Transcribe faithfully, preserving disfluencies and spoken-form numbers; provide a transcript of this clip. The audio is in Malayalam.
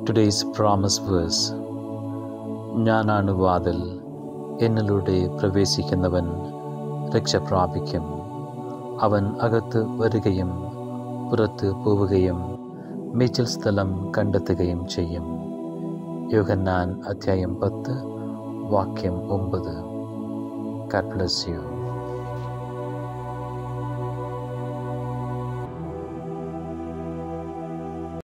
Today's promise verse: ഞാനാണ് വാതിൽ, എന്നിലൂടെ പ്രവേശിക്കുന്നവൻ രക്ഷ പ്രാപിക്കും. അവൻ അകത്ത് വരികയും പുറത്ത് പോവുകയും മേച്ചിൽ സ്ഥലം കണ്ടെത്തുകയും ചെയ്യും. യോഹന്നാൻ അധ്യായം പത്ത് വാക്യം ഒമ്പത്. God bless you.